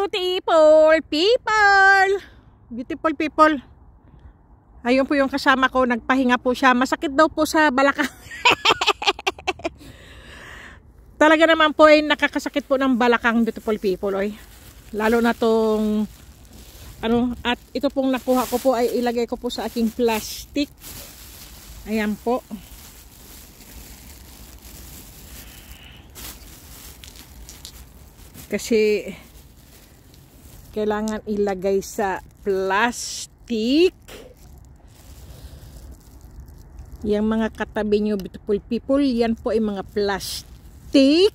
beautiful people. Beautiful people. Ayun po yung kasama ko, nagpahinga po siya. Masakit daw po sa balakang. Talaga naman po ay nakakasakit po ng balakang, beautiful people. Oy. Lalo na tong ano, at ito pong nakuha ko po ay ilagay ko po sa aking plastic. Ayan po. Kasi kailangan ilagay sa plastic. Yang mga katabi nyo, beautiful people, yan po ay mga plastic.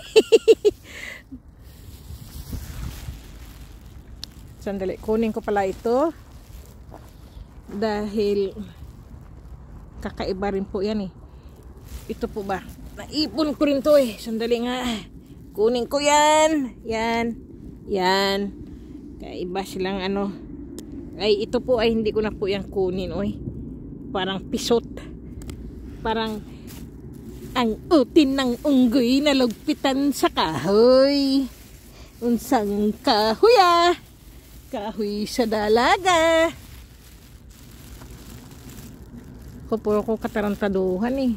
Sandali, kunin ko pala ito. Dahil kakaiba rin po yan eh. Ito po ba? Naipon ko rin to eh. Sandali nga. Kunin ko yan. Yan. Yan. Kaiba silang ano. Ay, ito po ay hindi ko na po yan kunin. Oy. Parang pisot. Parang ang utin ng unggoy na lugpitan sa kahoy. Unsang kahoy ah. Kahoy sa dalaga. Puro ko katarantaduhan eh.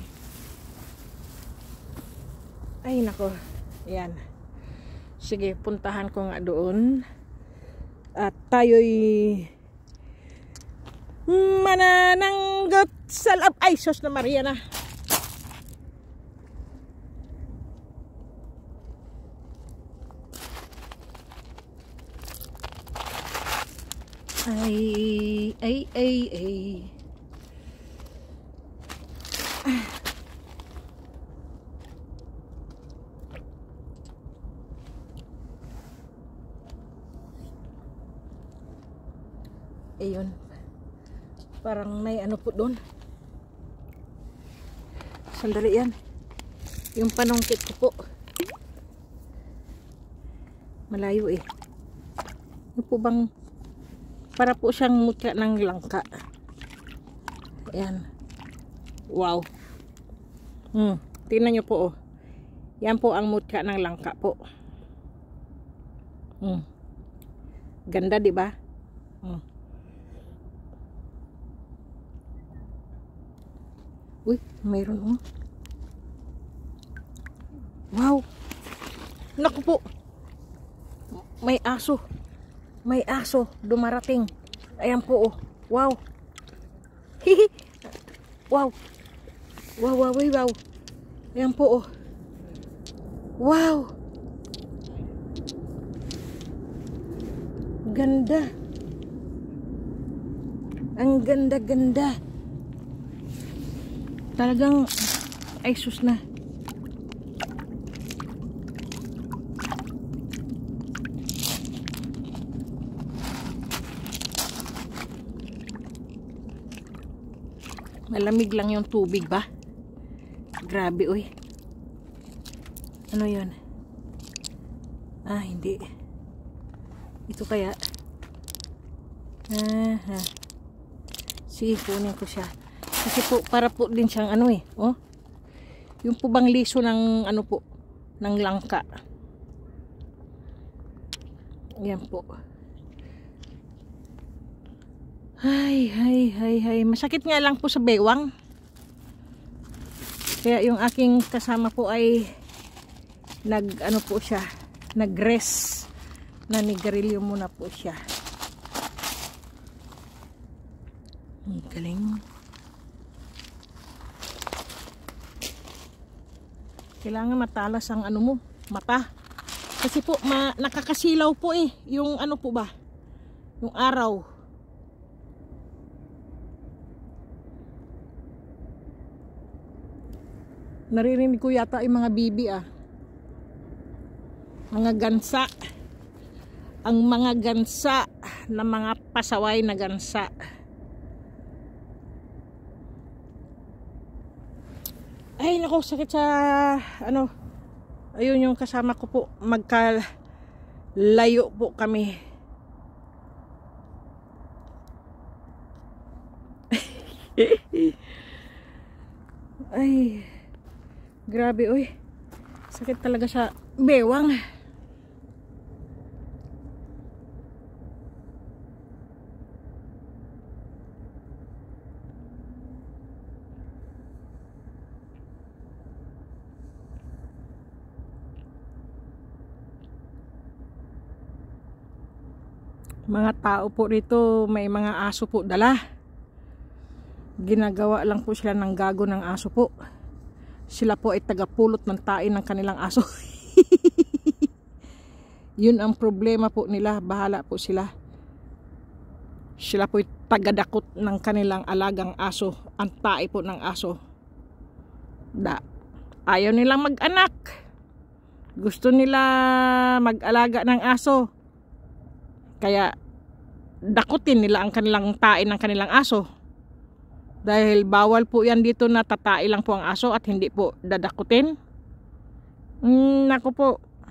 Ay nako. Yan. Sige, puntahan ko nga doon. At tayo'y manananggot sa lab. Ay, sos na Maria na. Ay. Ayun. Parang may ano po doon. Sandali yan. Yung panungkit ko po. Malayo eh. Ano po bang para po siyang mutya ng langka. Ayan. Wow. Tingnan nyo po oh. Yan po ang mutya ng langka po. Ganda di ba? Uy, mayroon oh. Wow. Naku po. May aso. May aso dumarating. Ayan po oh. Wow. Hihi. Wow. Wow. Ayan po oh. Wow. Ganda. Ang ganda-ganda. Talagang ay sus na. Malamig lang yung tubig ba? Grabe uy. Ano yun? Ah, hindi. Ito kaya. Aha. Sige, kunin ko siya. Kasi po, para po din siyang ano eh. Oh. Yung po bang liso ng ano po. Ng langka. Yan po. Hay. Masakit nga lang po sa bewang. Kaya yung aking kasama po ay ano po siya. Nag-rest. Nanigarilyo muna po siya. Galing. Kailangan matalas ang ano mo, mata. Kasi po, nakakasilaw po eh. Yung ano po ba? Yung araw. Naririnig ko yata yung mga bibi ah. Mga gansa. Ang mga gansa na mga pasaway na gansa. Ay nako, sakit sa ano. Ayun yung kasama ko po, magkalayo po kami. Ay grabe oy. Sakit talaga sa bewang. Mga tao po rito may mga aso po dala. Ginagawa lang po sila ng gago ng aso po. Sila po ay tagapulot ng tain ng kanilang aso. Yun ang problema po nila. Bahala po sila. Sila po ay tagadakot ng kanilang alagang aso. Ang tae po ng aso. Ayaw nilang mag-anak. Gusto nila mag-alaga ng aso. Kaya dakutin nila ang kanilang tae ng kanilang aso. Dahil bawal po yan dito na tatae lang po ang aso at hindi po dadakutin. Naku po.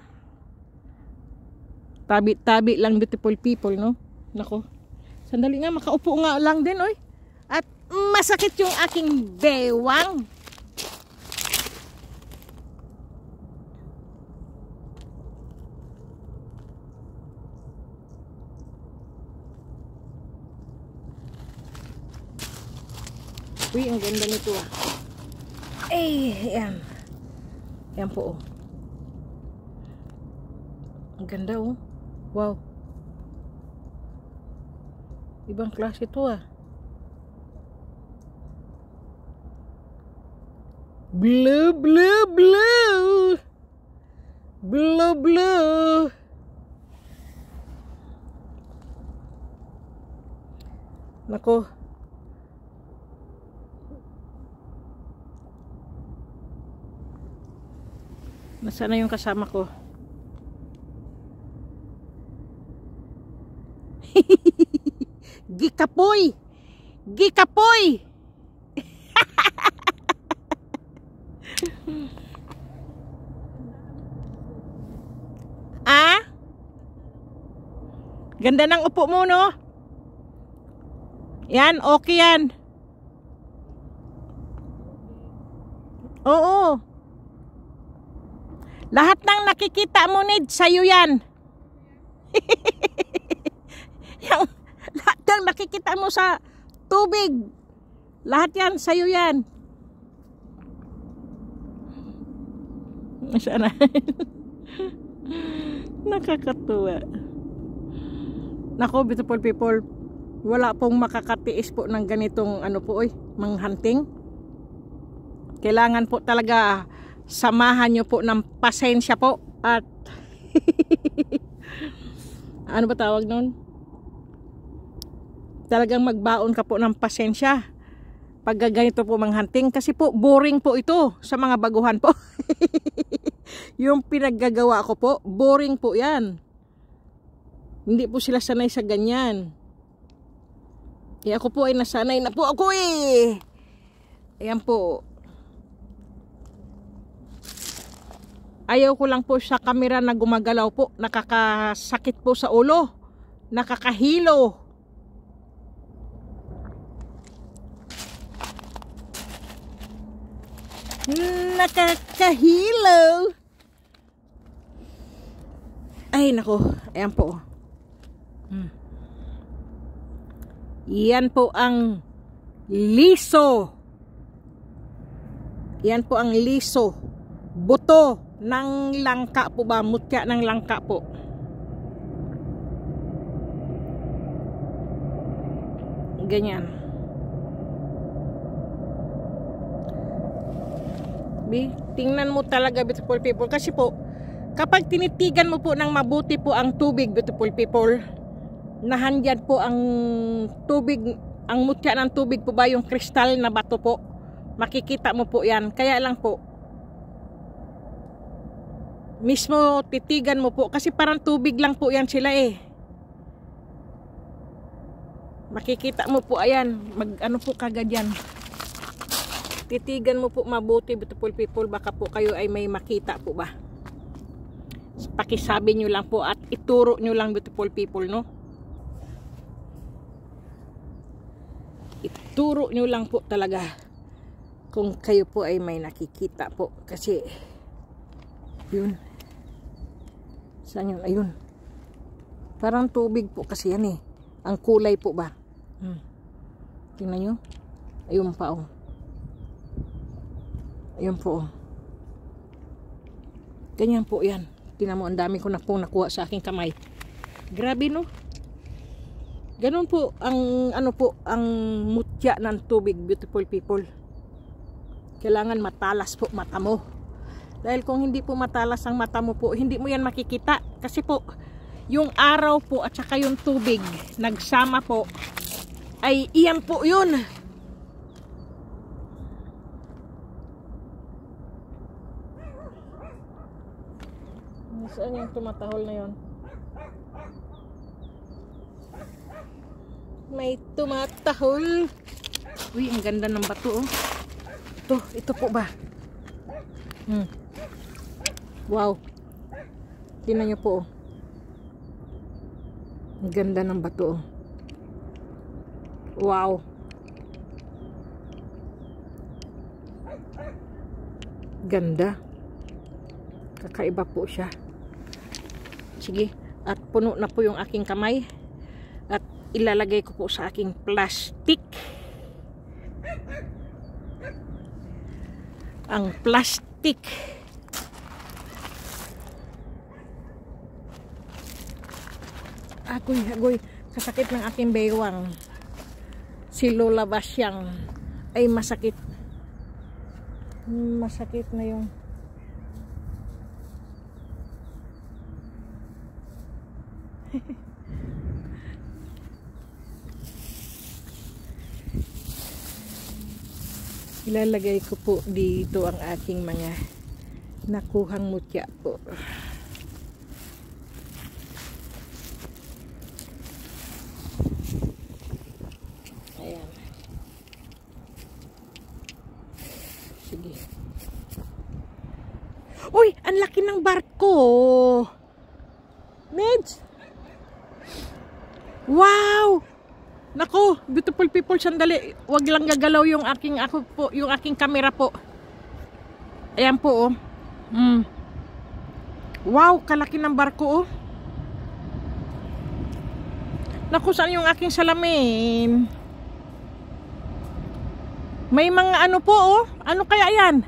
Tabi-tabi lang, beautiful people, no? Naku. Sandali nga, makaupo nga lang din, oy. At masakit yung aking bewang. Uy, ang ganda nito ah. Yan. Yan po oh. Ang ganda oh. Wow. Ibang klase ito ah. Blue, blue, blue. Blue, blue. Nako. Nasaan na yung kasama ko? Gikapoy! Gikapoy! Ah? Ganda ng upo mo, no? Yan, okay yan. Oo. Lahat ng nakikita mo, Ned, sa'yo yan. Yung, lahat ng nakikita mo sa tubig, lahat yan, sa'yo yan. Sana. Nakakatuwa. Nako, beautiful people, wala pong makakatiis po ng ganitong ano po, manghunting. Kailangan po talaga samahan nyo po ng pasensya po at ano ba tawag nun? Talagang magbaon ka po ng pasensya pag ganito po manghunting kasi po boring po ito sa mga baguhan po. Yung pinaggagawa ko po, boring po yan. Hindi po sila sanay sa ganyan. Ako po ay nasanay na po ako eh. Ayan po. Ayaw ko lang po sa camera na gumagalaw po. Nakakasakit po sa ulo. Nakakahilo. Nakakahilo. Ay nako. Ayan po. Yan po ang liso. Yan po ang liso. Buto ng langka po ba? Mutya ng langka po. Ganyan. Tingnan mo talaga, beautiful people. Kasi po, kapag tinitigan mo po ng mabuti po ang tubig, beautiful people, nahandyan po ang tubig, ang mutya ng tubig po ba, yung kristal na bato po. Makikita mo po yan. Kaya lang po, mismo titigan mo po kasi parang tubig lang po yan sila eh. Makikita mo po ayan, ano po kagad yan. Titigan mo po mabuti, beautiful people, baka po kayo ay may makita po ba. Pakisabi nyo lang po at ituro nyo lang, beautiful people, no? Ituro nyo lang po talaga kung kayo po ay may nakikita po kasi yun. Saan yun? Ayun. Parang tubig po kasi yan eh. Ang kulay po ba? Tingnan nyo. Ayun pa oh. Ayun po oh. Ganyan po yan. Tingnan mo, ang dami ko na po nakuha sa aking kamay. Grabe no? Ganun po ang ano po ang mutya ng tubig, beautiful people. Kailangan matalas po mata mo. Dahil kung hindi po matalas ang mata mo po, hindi mo yan makikita. Kasi po, yung araw po at saka yung tubig nagsama po, ay iyan po yun. Saan yung tumatahol na yun? May tumatahol. Uy, ang ganda ng bato oh. Ito po ba? Wow. Tingnan nyo po oh. Ang ganda ng bato oh. Wow. Ganda. Kakaiba po siya. Sige, at puno na po yung aking kamay. At ilalagay ko po sa aking plastic. Ang plastic. Agoy, kasakit ng aking baywang. Si Lola Basyang ay masakit. Masakit na yung ilalagay ko po dito ang aking mga nakuhang mutya po. Ayan. Sige. Uy, ang laki ng barko. Nedge. Wow! Nako, beautiful people, sandali. Wag lang gagalaw yung aking camera po. Ayan po oh. Wow, kalaki ng barko oh. Naku, saan yung aking salamin? May mga ano po oh. Ano kaya yan?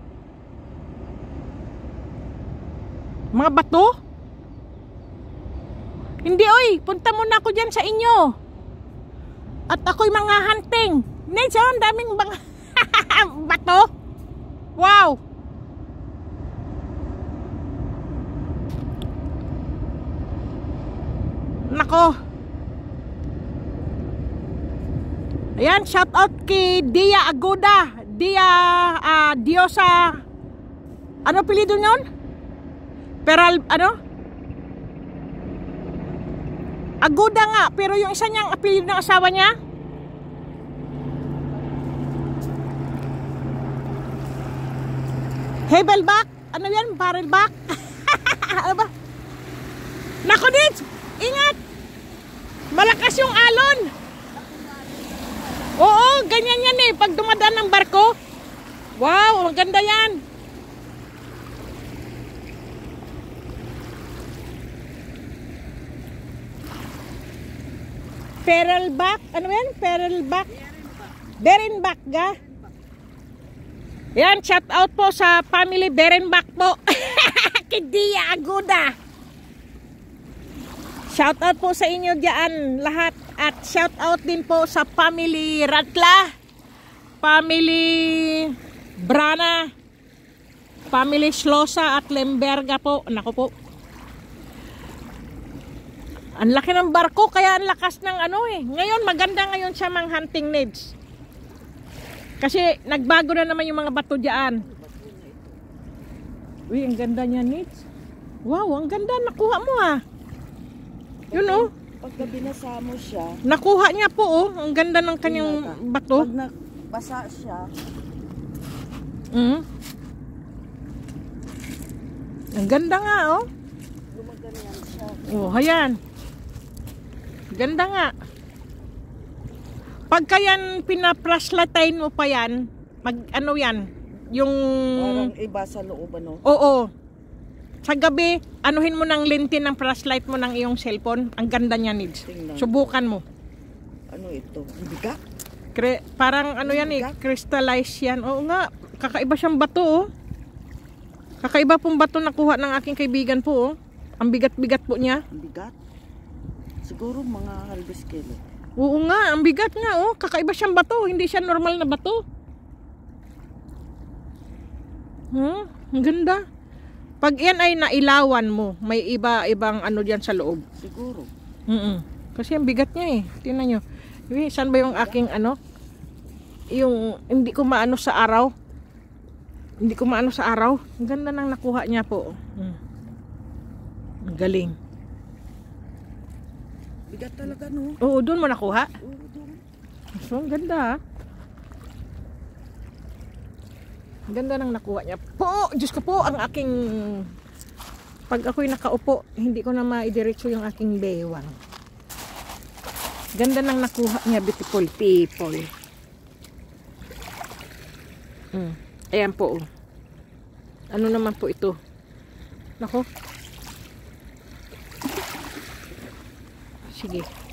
Mga bato? Hindi oy, punta muna ako dyan sa inyo. At ako'y mga hunting. Nedge, ang daming mga bato. Wow. Nako. Ayan, shout out kay Dia Aguda. Diosa. Ano apelyido nyon? Aguda nga, pero yung isa niyang apelyido ng asawa niya? Havelback? Ano yan? Barrelback? Ano ba? Naku, Nedge! Ingat! Malakas yung alon! Oo, ganyan yan eh. Pag dumadaan ng barko. Wow, ang ganda yan. Barrelback? Ano yan? Barrelback? Berenbach ga? Yan, shout out po sa family Berenbach po. Kidia Aguda. Shout out po sa inyo diyan lahat. At shout out din po sa family Ratla, family Brana, family Schlosa at Lemberga po. Nako po. Ang laki ng barko, kaya ang lakas ng ano eh. Ngayon, maganda ngayon siya mang hunting Nedge. Kasi nagbago na naman yung mga bato dyan. Uy, ang ganda niya Nedge. Wow, ang ganda. Nakuha mo ah. Yun oh. Pagka binasa mo siya. Nakuha niya po oh. Ang ganda ng kanyang bato. Pag nabasa siya. Ang ganda nga oh. Gumaganyan siya. Oh, ayan. Ganda nga. Pagka yan pina-flashlightin mo pa yan, ano yan, yung parang iba sa loob ano? Oo. Sa gabi, anuhin mo ng lente ng flashlight mo ng iyong cellphone. Ang ganda niya, Nedge. Subukan mo. Ano ito? Bigat? Parang ano yan eh, crystallize yan. Oo nga, kakaiba siyang bato oh. Kakaiba pong bato nakuha ng aking kaibigan po oh. Ang bigat-bigat po niya. Ang bigat? Siguro mga halbis kilo. Oo nga, ang bigat nga oh. Kakaiba siyang bato, hindi siya normal na bato. Ang ganda. Pag yan ay nailawan mo, may iba-ibang ano diyan sa loob. Siguro. Kasi ang bigat niya eh. Tingnan nyo. Saan ba yung aking ano? Yung hindi ko maano sa araw. Hindi ko maano sa araw. Ang ganda nang nakuha niya po. Ang galing. Bigat talaga, no? Oo, doon mo nakuha? Oo, doon. So, ang ganda. Ang ganda nang nakuha niya. Po! Diyos ko po, ang aking... Pag ako'y nakaupo, hindi ko na maidiretso yung aking bewang. Ganda nang nakuha niya, beautiful people. Ayan po. Ano naman po ito? Nako. Sige.